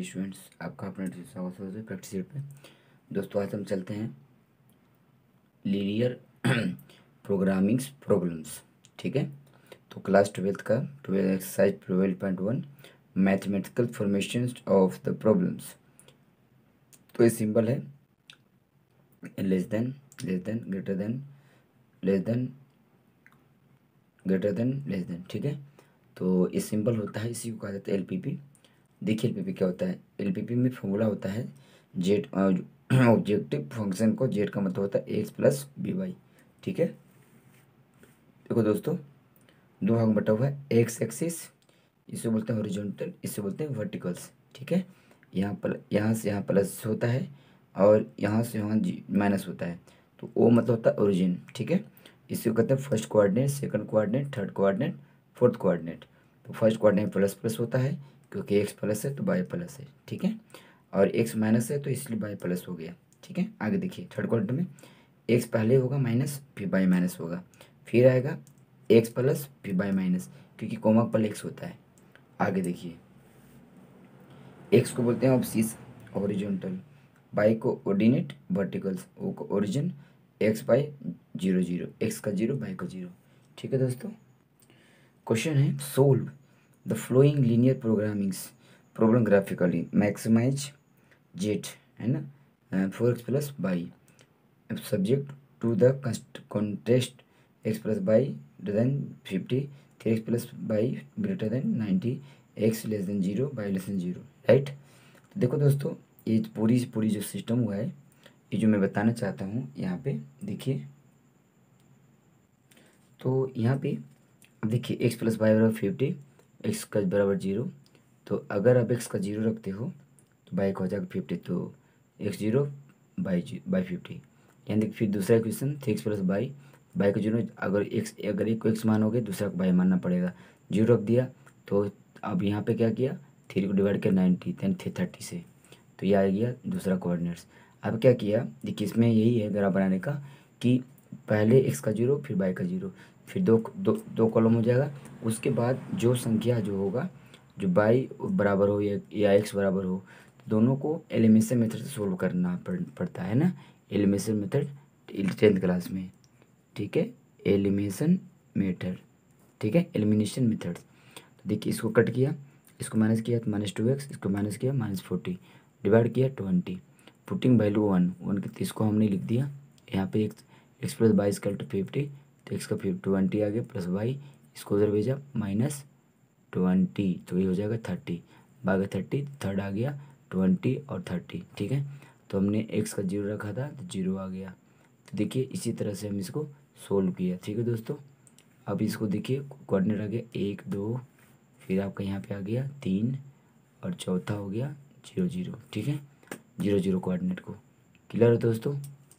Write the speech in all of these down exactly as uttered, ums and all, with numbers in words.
चलिए स्टूडेंट्स, आपका अपना स्वागत है प्रैक्टिस यूनिट पे। दोस्तों आज हम चलते हैं लीनियर प्रोग्रामिंग्स प्रॉब्लम्स। ठीक है, तो क्लास ट्वेल्थ का twelfth exercise twelve point one mathematical formation of the problems. तो ये सिंबल है less than, less than, greater than, less than, greater than, less than. ठीक है, तो ये सिंबल होता है, इसी को कहा जाता है एल पी पी। देखिए एल पी पी क्या होता है। एल पी पी में फॉर्मूला होता है जेड, ऑब्जेक्टिव फंक्शन को जेड का मतलब होता है एक्स प्लस बी वाई। ठीक है, देखो दोस्तों, दो भाग में बटा हुआ है। एक्स एक्सिस इसे बोलते हैं हॉरिजॉन्टल, इसे बोलते हैं वर्टिकल्स। ठीक है, यहाँ पर यहाँ से यहाँ प्लस होता है और यहाँ से यहाँ माइनस होता है, तो ओ मतलब होता है ओरिजिन। ठीक है, इसी को कहते हैं first coordinate, second coordinate, third coordinate, fourth coordinate. तो फर्स्ट कोऑर्डिनेट प्लस प्लस होता है क्योंकि एक्स प्लस है तो बाई प्लस है। ठीक है, और एक्स माइनस है तो इसलिए बाई प्लस हो गया। ठीक है, आगे देखिए थर्ड कोऑर्डिनेट में एक्स पहले होगा माइनस, फिर बाई माइनस होगा, फिर आएगा एक्स प्लस, फिर बाई माइनस, क्योंकि कोमा पर एक्स होता है। आगे देखिए, एक्स को बोलते हैं ऑब्सिस ओरिजेंटल, बाई को ऑर्डिनेट वर्टिकल्स, ओ को origin, x y zero zero, x का जीरो बाई का जीरो। ठीक है दोस्तों, क्वेश्चन है solve the following linear programmings problem graphically, maximize Z, है ना, four x plus y subject to the constraints x plus y greater than fifty, three x plus y greater than ninety, x less than zero y less than zero. Right, तो देखो दोस्तों, ये पूरी पूरी जो system हुआ है, ये जो मैं बताना चाहता हूँ यहाँ पे देखिए। तो यहाँ पे अब देखिए एक्स प्लस बाई बराबर फिफ्टी, एक्स का बराबर जीरो। तो अगर आप एक्स का जीरो रखते हो तो बाई का हो जाएगा फिफ्टी, तो एक्स जीरो बाई जी बाई फिफ्टी। यानी देखिए फिर दूसरा equation three x plus y, y का जीरो, अगर एक्स अगर एक को एक्स मानोगे दूसरा को बाई मानना पड़ेगा। जीरो रख दिया तो अब यहाँ पे क्या किया, थ्री को डिवाइड किया नाइन्टी, दैन थ्री थर्टी से, तो ये आ गया दूसरा कोऑर्डिनेट्स। अब क्या किया, देखिए इसमें यही है ग्राफ बनाने का कि पहले एक्स का जीरो फिर बाई का जीरो, फिर दो दो दो कॉलम हो जाएगा। उसके बाद जो संख्या जो होगा, जो बाई बराबर हो या या एक्स बराबर हो, दोनों को एलिमिनेशन मेथड से सोल्व करना पड़, पड़ता है ना। एलिमिनेशन मेथड टेंथ क्लास में, ठीक है, एलिमिनेशन मेथड, ठीक है, एलिमिनेशन मेथड। तो देखिए इसको कट किया, इसको माइनस किया तो माइनस टू एक्स, इसको माइनस किया माइनस फोर्टी, डिवाइड किया twenty, putting value one one के, तो इसको हमने लिख दिया यहाँ पे x x plus y equal to fifty, तो एक्स का फिफ्टी ट्वेंटी आ गया प्लस वाई, इसको उधर भेजा माइनस ट्वेंटी, तो ये हो जाएगा थर्टी, बागा थर्टी, थर्ड आ गया ट्वेंटी और थर्टी। ठीक है, तो हमने एक्स का जीरो रखा था तो जीरो आ गया। तो देखिए इसी तरह से हम इसको सोल्व किया। ठीक है दोस्तों, अब इसको देखिए कोऑर्डिनेट आ गया एक दो, फिर आपका यहाँ पे आ गया तीन, और चौथा हो गया जीरो जीरो। ठीक है, जीरो जीरो कोऑर्डिनेट को, क्लियर है दोस्तों।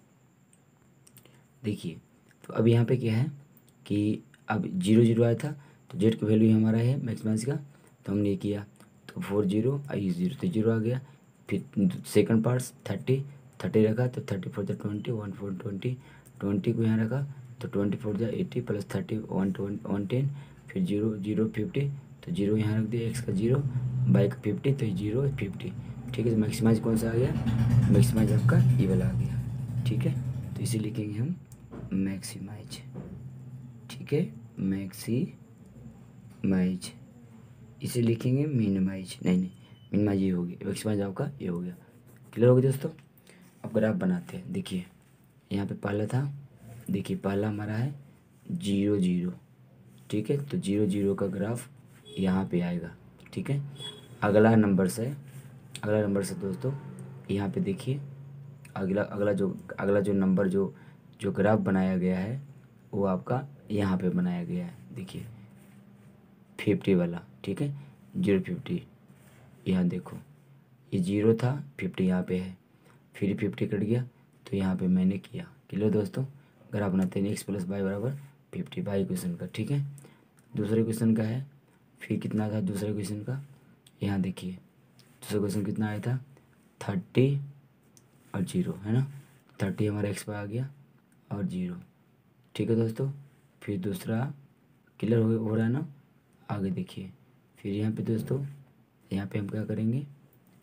देखिए तो अब यहाँ पे क्या है कि अब जीरो जीरो आया था तो जेड का वैल्यू हमारा है मैक्सिमस का, तो हमने किया तो फोर जीरो आई जीरो, तो जीरो आ गया। फिर सेकंड पार्ट्स थर्टी, थर्टी रखा तो thirty for the twenty, one for twenty, twenty को यहाँ रखा तो twenty for the eighty plus thirty one one ten, फिर जीरो जीरो फिफ्टी, तो जीरो यहाँ रख दिया, एक्स का जीरो बाई का फिफ्टी, तो जीरो फिफ्टी। ठीक है, तो मैक्सिमाइज कौन सा आ गया, मैक्सिमाइज आपका ये वाला आ गया। ठीक है, तो इसे लिखेंगे हम मैक्सिमाइज। ठीक है, मैक्सिमाइज, इसे लिखेंगे मिनिमाइज, नहीं नहीं मिनिमाइज ये हो गया, मैक्सिमाइज आपका ये हो गया। क्लियर हो गया दोस्तों। अब ग्राफ बनाते हैं, देखिए यहाँ पे पहला था, देखिए पहला हमारा है जीरो जीरो। ठीक है, तो जीरो जीरो का ग्राफ यहाँ पे आएगा। ठीक है, अगला नंबर से, अगला नंबर से दोस्तों यहाँ पे देखिए, अगला अगला जो अगला जो नंबर जो जो ग्राफ बनाया गया है वो आपका यहाँ पे बनाया गया है। देखिए फिफ्टी वाला, ठीक है, जीरो फिफ्टी, यहाँ देखो ये जीरो था, फिफ्टी यहाँ पे है, फिर फिफ्टी कट गया तो यहाँ पे मैंने किया। क्लियर दोस्तों, ग्राफ बनाते हैं एक्स प्लस बाई बराबर फिफ्टी बाई क्वेश्चन का। ठीक है, दूसरे क्वेश्चन का है, फिर कितना था दूसरे क्वेश्चन का, यहाँ देखिए दूसरा क्वेश्चन कितना आया था, थर्टी और जीरो, है ना, थर्टी हमारा एक्स पर आ गया और जीरो। ठीक है दोस्तों, फिर दूसरा क्लियर हो, हो रहा है ना। आगे देखिए, फिर यहाँ पे दोस्तों, यहाँ पे हम क्या करेंगे,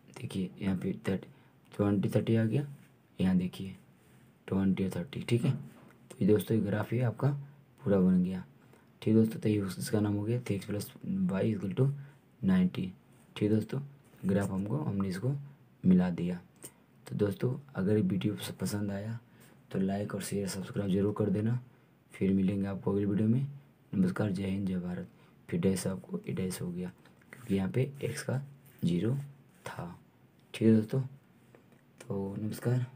देखिए यहाँ पे थर्टी ट्वेंटी थर्टी आ गया, यहाँ देखिए ट्वेंटी और थर्टी, ठीक है। तो ये दोस्तों ये ग्राफ ये आपका पूरा बन गया, ठीक है दोस्तों। तो ये इसका नाम हो गया three x plus y equal to ninety, ठीक है दोस्तों। ग्राफ हमको हमने इसको मिला दिया। तो दोस्तों अगर ये वीडियो पसंद आया तो लाइक और शेयर सब्सक्राइब जरूर कर देना। फिर मिलेंगे आपको अगली वीडियो में। नमस्कार, जय हिंद, जय भारत। फिर डैश आपको ये डैश हो गया क्योंकि यहाँ पे एक्स का जीरो था, ठीक है दोस्तों। तो नमस्कार।